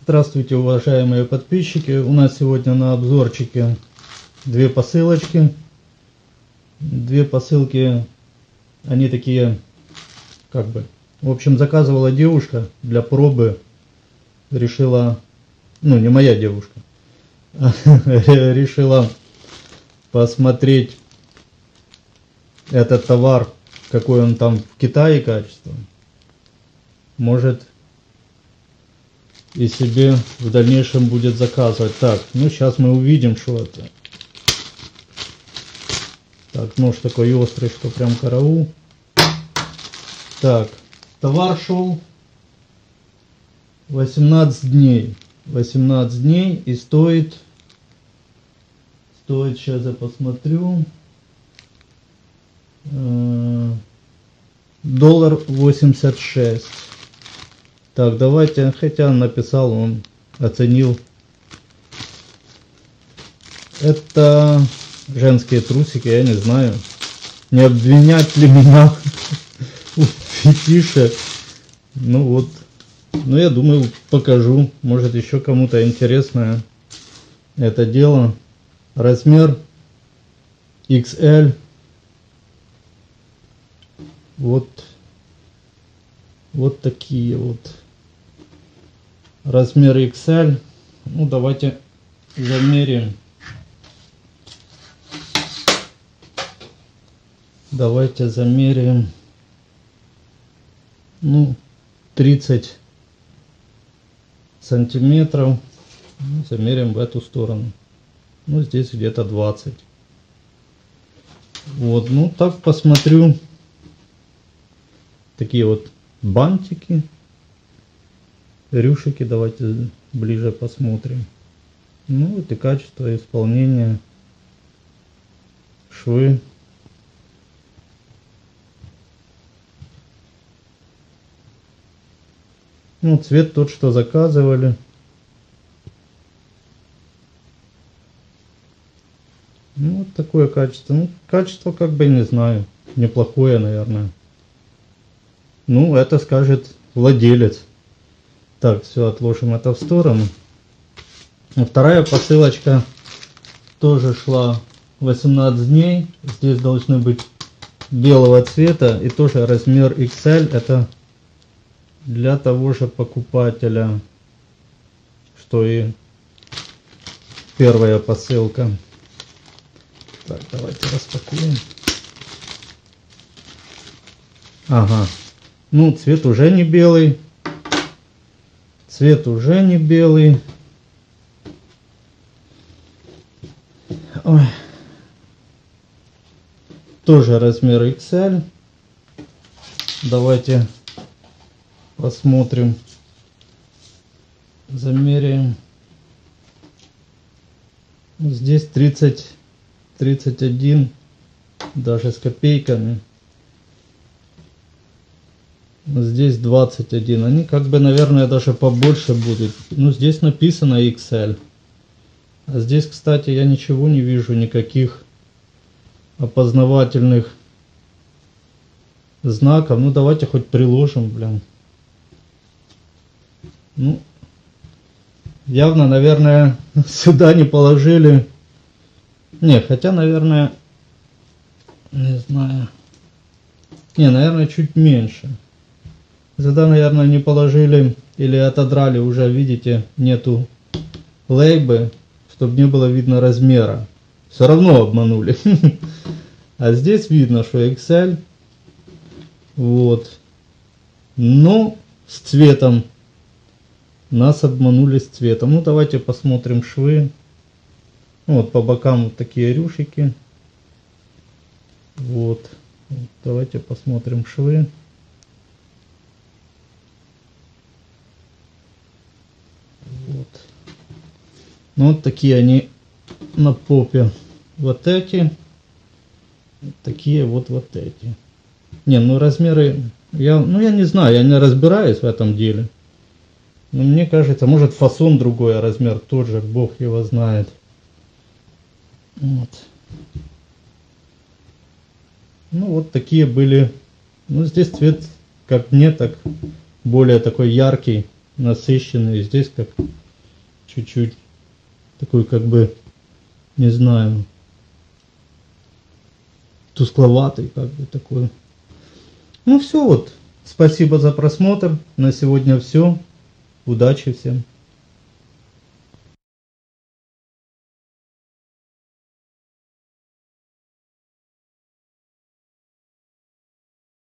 Здравствуйте, уважаемые подписчики! У нас сегодня на обзорчике две посылочки. Две посылки, они такие, в общем, заказывала девушка для пробы. Решила, не моя девушка, решила посмотреть этот товар, какой он там в Китае качество. Может, и себе в дальнейшем будет заказывать. Так, сейчас мы увидим, что это. Так, нож такой острый, что прям караул. Так, товар шел 18 дней. 18 дней и стоит, сейчас я посмотрю, $1.86. Так, давайте, хотя он написал, он оценил. Это женские трусики, я не знаю, не обвинять ли меня в фетише. Я думаю, покажу, может еще кому-то интересное это дело. Размер XL. Вот такие вот. Размер XL. Давайте замерим. Давайте замерим. 30 сантиметров. Замерим в эту сторону. Здесь где-то 20. Вот, так посмотрю. Такие вот бантики, рюшики, давайте ближе посмотрим. Вот и качество исполнения, швы. Цвет тот, что заказывали. Вот такое качество. Качество не знаю, неплохое, наверное. Это скажет владелец. Так, все, отложим это в сторону. Вторая посылочка тоже шла 18 дней. Здесь должны быть белого цвета и тоже размер XL. Это для того же покупателя, что и первая посылка. Так, давайте распакуем. Ага. Цвет уже не белый. Цвет уже не белый. Ой. Тоже размер XL. Давайте посмотрим. Замеряем. Здесь 31, даже с копейками. Здесь 21. Они наверное, даже побольше будут. Здесь написано XL. А здесь, кстати, я ничего не вижу, никаких опознавательных знаков. Давайте хоть приложим, блин. Явно, наверное, сюда не положили. Не, хотя, наверное, не знаю. Не, наверное, чуть меньше. Сюда, наверное, не положили или отодрали, уже видите, нету лейбы, чтобы не было видно размера. Все равно обманули. А здесь видно, что XL. Вот. Но с цветом. Нас обманули с цветом. Давайте посмотрим швы. По бокам вот такие рюшики. Вот. Давайте посмотрим швы. Вот такие они на попе. Вот эти. Такие вот эти. Размеры. Я не знаю, я не разбираюсь в этом деле. Но мне кажется, может фасон другой, а размер тот же, бог его знает. Вот. Вот такие были. Здесь цвет, как мне, так более такой яркий, насыщенный. Здесь как чуть-чуть такой, как бы, не знаю, тускловатый, как бы такой. Ну все, вот. Спасибо за просмотр. На сегодня все. Удачи всем.